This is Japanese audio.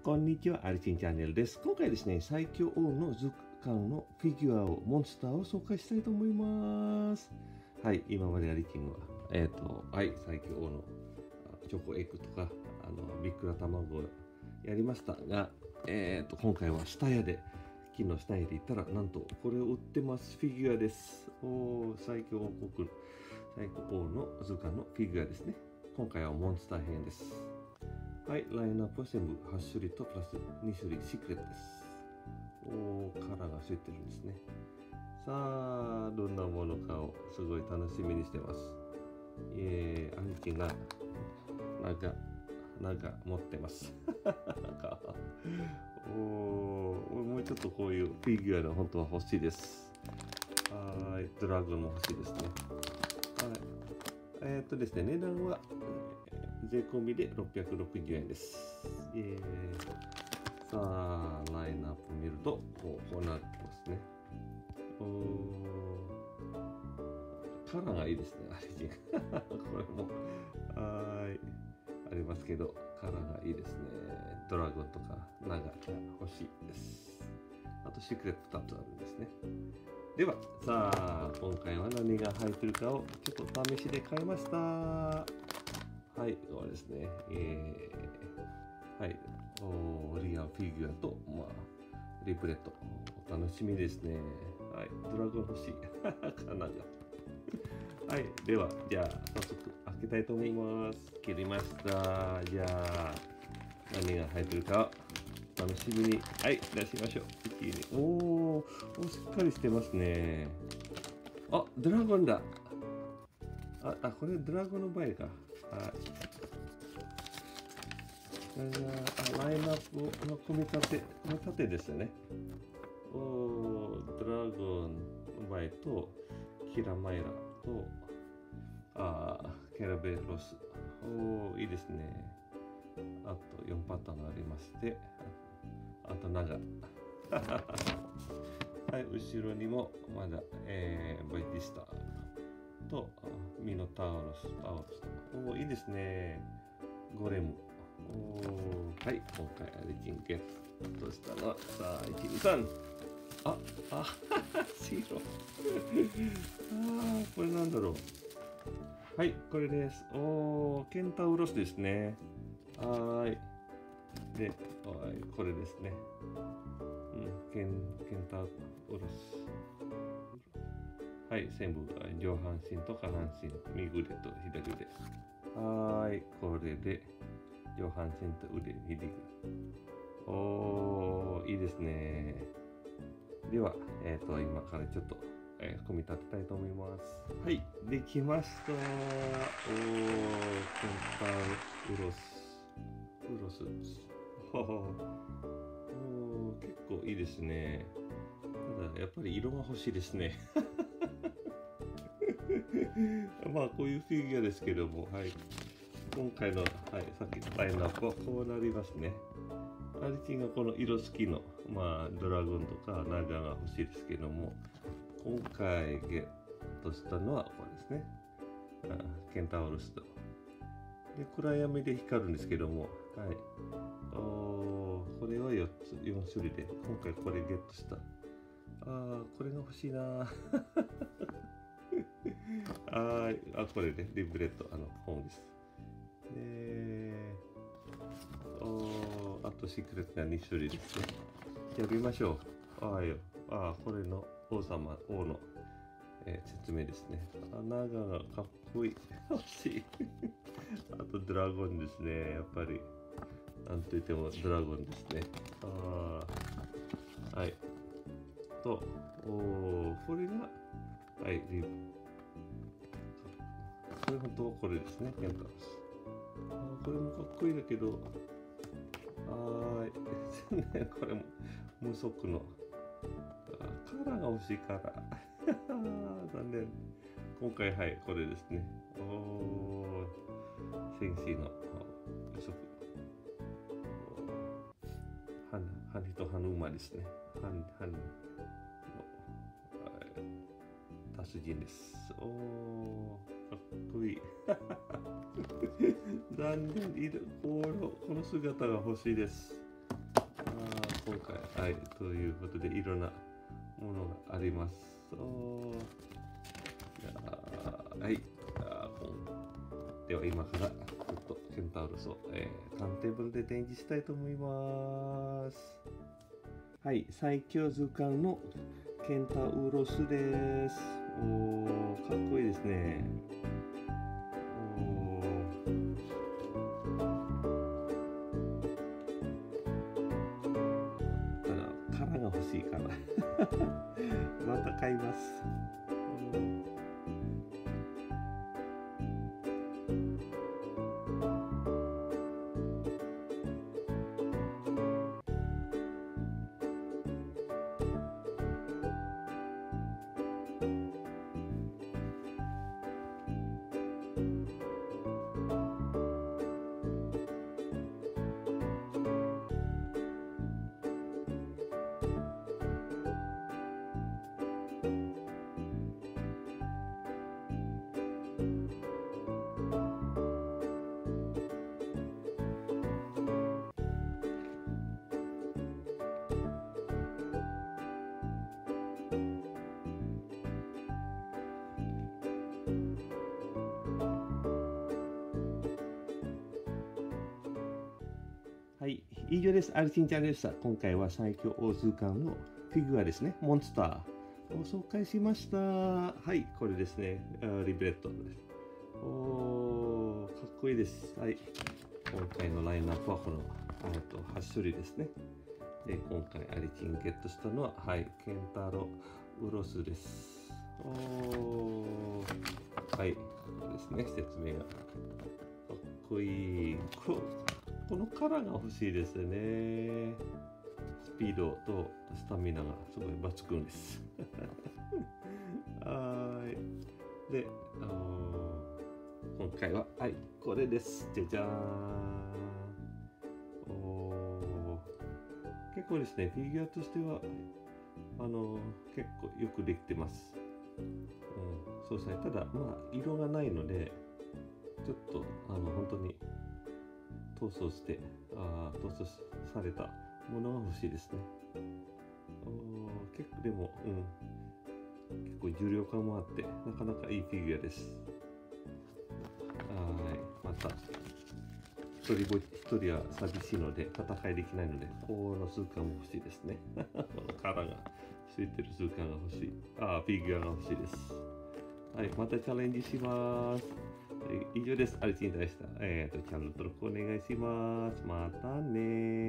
こんにちは、アリチンチャンネルです。今回ですね、最強王の図鑑のフィギュアを、モンスターを紹介したいと思います。はい、今までアリチンは、最強王のチョコエッグとか、ビッグな卵をやりましたが、今回はスタヤで、昨日スタヤで行ったら、なんと、これを売ってます。フィギュアです。最強王国、最強王の図鑑のフィギュアですね。今回はモンスター編です。はい、ラインナップは全部8種類とプラス2種類シークレットです。カラーがついてるんですね。さあ、どんなものかをすごい楽しみにしてます。兄貴がなんか持ってます。もうちょっとこういうフィギュアの本当は欲しいです。はい、ドラゴンも欲しいですね。はい。ですね、値段は税込みで660円です。さあ、ラインナップ見るとこうなってますね。カラーがいいですね、アリジン。これもありますけど、カラーがいいですね。ドラゴンとかナガが欲しいです。あとシークレット2つあるんですね。では、さあ、今回は何が入ってるかをちょっと試しで買いました。はい、これですね。はい、リアルフィギュアと、リプレット。お楽しみですね。はい、ドラゴン欲しい。かなが。はい、では、じゃあ、早速開けたいと思います。切りました。じゃあ、何が入ってるか、楽しみに、はい、出しましょう。しっかりしてますね。あ、ドラゴンだ。これドラゴンの場合か。はい。ラインナップの組み立てですよね。ドラゴンの場合と、キラマイラと、キャラベロス。いいですね。あと4パターンありまして、あとナガ。はい、後ろにもまだ、バイティスタとミノタウロスと。いいですね。ゴレム。はい、今回アリジンゲットしたのは、さあ、1、2、3。白。これなんだろう。はい、これです。ケンタウロスですね。で、これですね。ケンタウロス。はい、全部上半身と下半身、右腕と左腕。これで上半身と腕、左腕。いいですね。では、今からちょっと、組み立てたいと思います。はい、できました。ケンタウロス。結構いいですね。ただやっぱり色が欲しいですね。こういうフィギュアですけども、はい、今回の、さっきのラインナップはこうなりますね。アリチンがこの色好きの、ドラゴンとかナガが欲しいですけども、今回ゲットしたのはこれですね。ケンタウロスと。で、暗闇で光るんですけども、これは4種類で、今回これゲットした。これが欲しいな。これね、リブレット、本です。あとシークレットが2種類ですね。やりましょう。これの王の、説明ですね。ナガがかっこいい。欲しい。あとドラゴンですね。やっぱり。なんといってもドラゴンですね。これが、これ本当はこれですね。ケンタウロス。これもかっこいいんだけど、これも無足のカラーが欲しいから。残念。今回これですね。センシーの無足。ハニとハヌ馬ですね。ハニの達人です。かっこいい。残念、この姿が欲しいです。 今回、はい、ということでいろんなものがあります。はい。では今からちょっとケンタウロスを、ターンテーブルで展示したいと思います。はい、最強図鑑のケンタウロスです。かっこいいですね。殻が欲しいからまた買います。はい、以上です。アルチンチャンネルでした。今回は最強大図鑑のフィギュアですね。モンスターを紹介しました。はい、これですね。リブレットです。かっこいいです。はい、今回のラインナップはこの8種類ですね。で、今回アリチンゲットしたのは、はい、ケンタロウロスです。はい、これですね。説明が。かっこいい。このカラーが欲しいですね。スピードとスタミナがすごい抜群です。はい。で、今回は、はい、これです。じゃじゃーん。結構ですね、フィギュアとしては、結構よくできてます。そうですね。ただ、色がないので、ちょっと、本当に、塗装されたものが欲しいですね。結構でも、結構重量感もあってなかなかいいフィギュアです。また一人は寂しいので戦いできないので、この数巻も欲しいですね。殻がついてる数巻が欲しい。フィギュアが欲しいです。はい、またチャレンジします。以上です。アルチンでした。チャンネル登録お願いします。またね